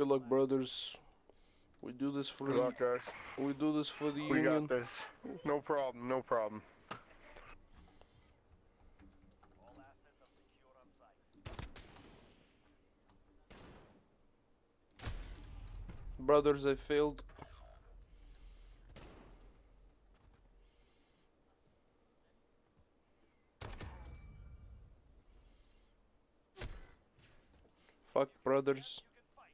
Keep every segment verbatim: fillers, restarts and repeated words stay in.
Good luck, brothers. We do this for Good the. luck, guys. We do this for the We union. got this. No problem, no problem. Brothers, I failed. Fuck, brothers.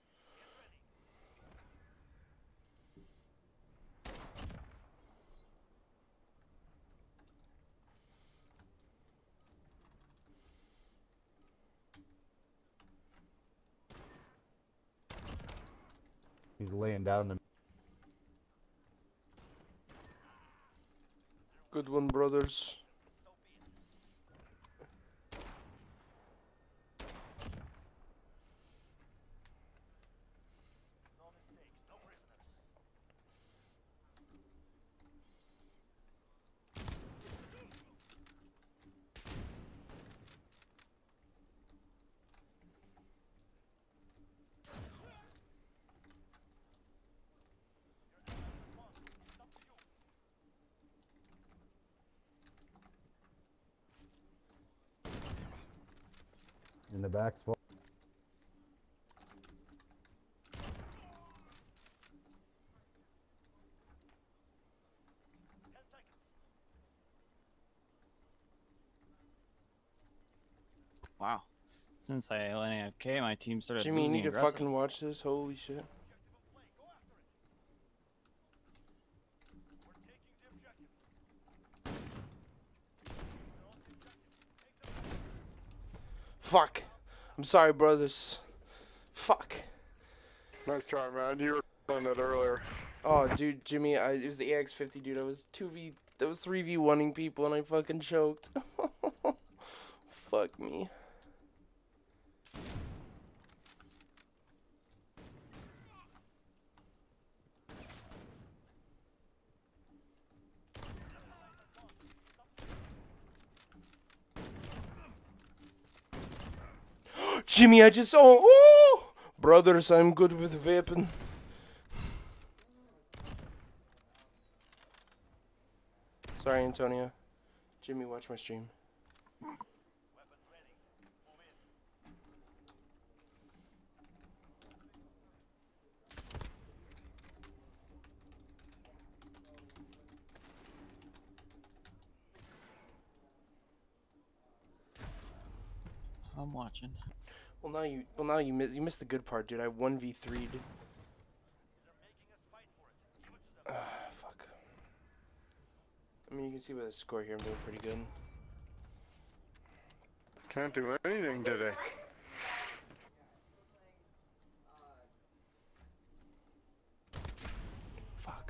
He's laying down the. Good one, brothers. In the back spot. Wow. Since I went A F K, my team started Jimmy, you losing need to aggressive. fucking watch this. Holy shit. Fuck. I'm sorry, brothers. Fuck. Nice try, man. You were doing that earlier. Oh, dude, Jimmy, I, it was the A X fifty, dude. I was two v, that was three v one-ing people, and I fucking choked. Fuck me. Jimmy, I just oh, oh! Brothers, I'm good with vaping. Sorry, Antonio. Jimmy, watch my stream. I'm watching. Well, now you, well now you miss, you missed the good part, dude. I one v three'd. Uh, fuck. I mean, you can see by the score here, I'm doing pretty good. Can't do anything today. Fuck.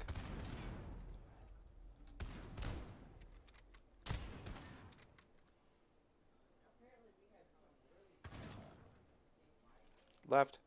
Left.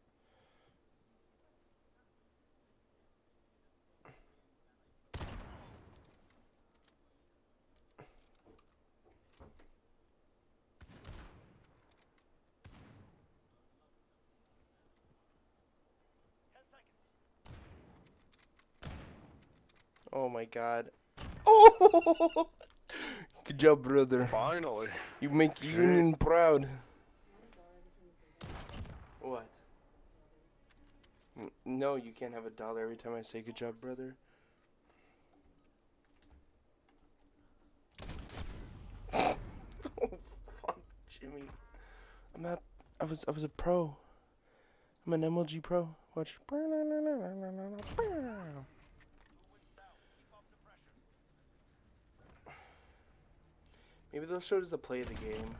Oh my god. Oh! Good job, brother. Finally. You make Union proud. What? N no, you can't have a dollar every time I say good job, brother. Oh, fuck, Jimmy. I'm not. I was. I was a pro. I'm an M L G pro. Watch. Maybe they'll show us the play of the game.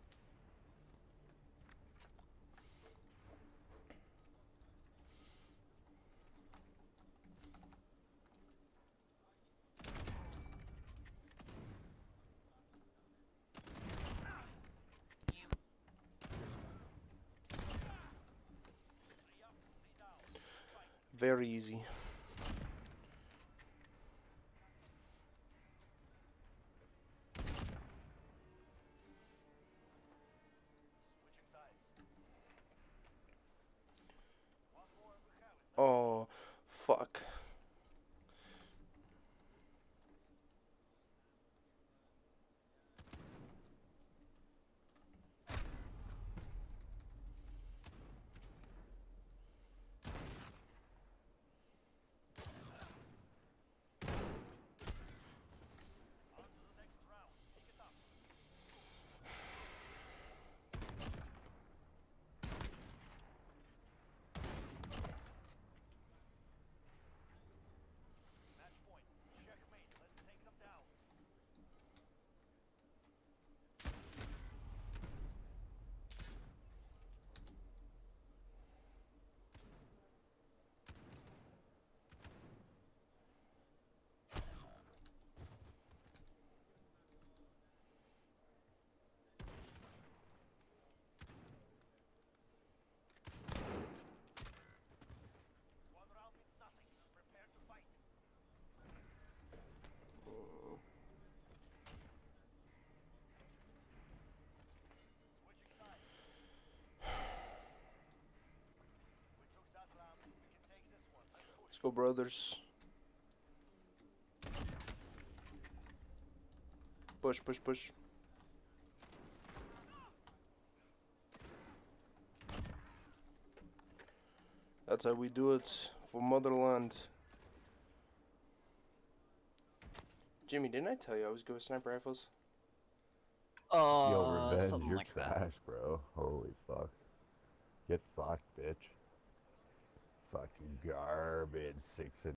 Very easy. Let's go, brothers. Push, push, push. That's how we do it for motherland. Jimmy, didn't I tell you I was good with sniper rifles? Uh, Yo, Revenge, something you're like that. trash, bro. Holy fuck. Get fucked, bitch. Fucking garbage. Six and